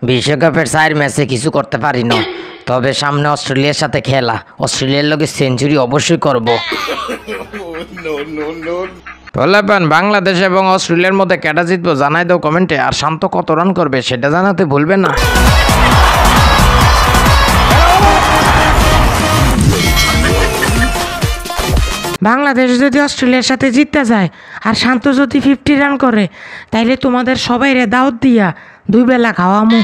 বিশ্বকাপের 4 ম্যাচে কিছু করতে পারি না, তবে সামনে অস্ট্রেলিয়ার সাথে খেলা, অস্ট্রেলিয়ার লগে সেঞ্চুরি অবশ্যই করব। পোলাপান, বাংলাদেশ এবং অস্ট্রেলিয়ার মধ্যে কেটা জিতবো জানাই দাও কমেন্টে, আর শান্ত কত রান করবে সেটা জানাতে ভুলবে না। বাংলাদেশ যদি অস্ট্রেলিয়ার সাথে জিততে যায় আর শান্ত যদি 50 রান করে, তাইলে তোমাদের সবাইরে দাওয়াত দিয়া 2 বেলা খাওয়ামু।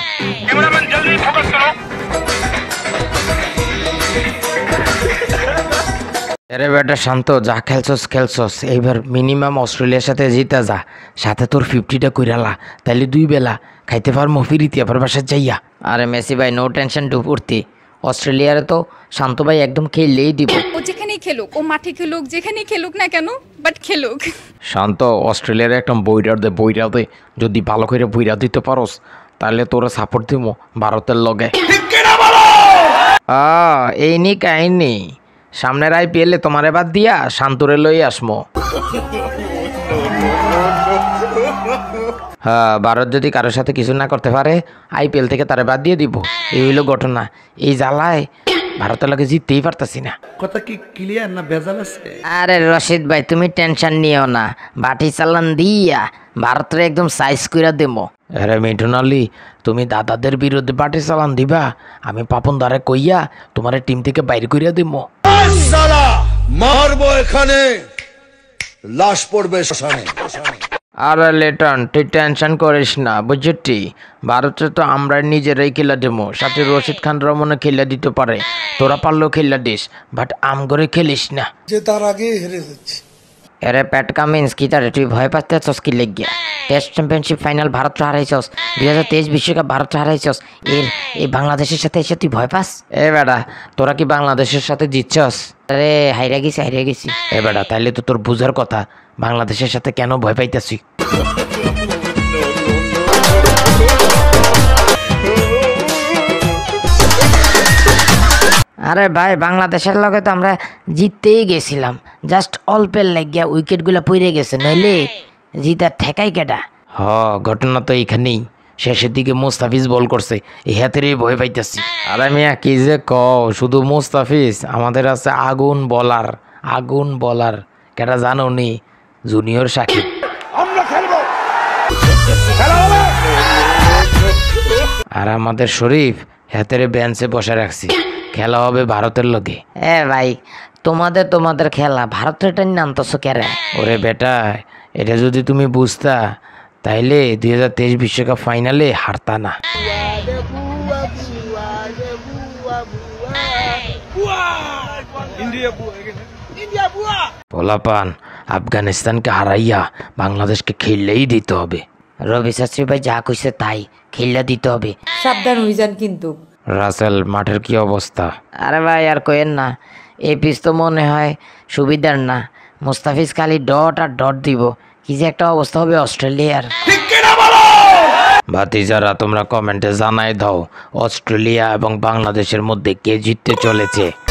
আরে বেটা শান্ত, যা খেলছস এইবার মিনিমাম অস্ট্রেলিয়ার সাথে জিতা যা, সাথে তোর 50টা কইরালা, তাইলে 2 বেলা খাইতে পারমো ফিরিতি আবার বাসায় যাইয়া। আরে মেসি ভাই, নো টেনশন ডুপুর্তি, অস্ট্রেলিয়ারে তো শান্ত ভাই একদম খেললেই দিব। ও যেখানেই খেলুক, ও মাঠে খেলুক, যেখানেই খেলুক না কেন, বাট খেলুক। শান্ত, অস্ট্রেলিয়ার একটা বইরা দে, যদি ভালো করে বইরা দিতে পারোস তাহলে তোরা সাপোর্ট দিব ভারতের লগে। এই নি কাহিনী, সামনের IPL-এ তোমার বাদ দিয়া শান্তরে লই আসমো। হ্যাঁ, ভারত যদি কারোর সাথে কিছু না করতে পারে IPL থেকে তারা বাদ দিয়ে দিব, এই হইল ঘটনা। এই জ্বালায় ভারতের লগে জিততেই পারতাছি না। কথা কি ক্লিয়ার না ভেজাল আছে? আরে রশিদ ভাই, তুমি টেনশন নিও না, বাটি চালান দিয়া ভারতের একদম সাইজ কইরা দেবো। আরে মিঠুন আলী, তুমি দাদাদের বিরুদ্ধে বাটি চালান দিবা, আমি পাপন দ্বারে কইয়া তোমার টিম থেকে বাইরে কইরা দেবো। মারবো এখানে, লাশ পড়বে শ্মশানে। আরে লেটন, তুই টেনশন করিস না বুঝছি, ভারতে তো আমরা নিজেরাই খেলা দেবো, সাথে রশিদ খান রমনে খেলা দিতে পারে, তোরা পারলেও খেলা দিস, বাট আম করে খেলিস না, যে তার আগে হেরে যাচ্ছে। আরে প্যাট কামিন্স, কি তারে তুই ভয় পাচ্ছিস কি লেগিয়া? টেস্ট চ্যাম্পিয়নশিপ ফাইনাল ভারত হারাইছস, 2023 বিশ্বকাপ ভারত হারাইছস, এই বাংলাদেশের সাথে এসে তুই ভয় পাস? এ বেটা, তোরা কি বাংলাদেশের সাথে জিতছস? আরে হাইরা গেছি। এ বেটা, তাইলে তো তোর বুঝার কথা বাংলাদেশের সাথে কেন ভয় পাইতাছি। আরে ভাই, বাংলাদেশের লগে তো আমরা জিততেই গেছিলাম, জাস্ট অল্পের লাগিয়া উইকেটগুলো পড়ে গেছে, নইলে জিতার ঠেকাই কেটা। ঘটনা তো এইখানেই, শেষের দিকে মুস্তাফিজ বল করছে, এই হাতেরই ভয় পাইতেছি। আরে মিয়া কি যে শুধু মুস্তাফিজ, আমাদের আছে আগুন বলার কেটা জানো নি? জুনিয়র সাকিব। আর আমাদের শরীফ হাতের বেঞ্চে বসে রাখছি, খেলা হবে ভারতের লগে। ভাই, তোমাদের খেলা ভারতের টাইম নামতেছো কেরে? ওরে বেটা, এটা যদি তুমি বুঝতা তাইলে 2023 বিশ্বকাপ ফাইনালে হারতা না। পোলাপান, আফগানিস্তানকে হারাইয়া বাংলাদেশকে খেললেই দিতে হবে। রবি শাস্ত্রী ভাই যা কইছে তাই, খেললে দিতে হবে। সাবধান হয়ে যান কিন্তু। রাসেল, মাঠের কি অবস্থা? আরে ভাই আর কইেন না, এই পিচ তো মনে হয় সুবিধার না, মুস্তাফিজ খালি ডট আর ডট দিব, কি যে একটা অবস্থা হবে অস্ট্রেলিয়ার। ভাতিজারা, তোমরা কমেন্টে জানাই দাও অস্ট্রেলিয়া এবং বাংলাদেশের মধ্যে কে জিততে চলেছে।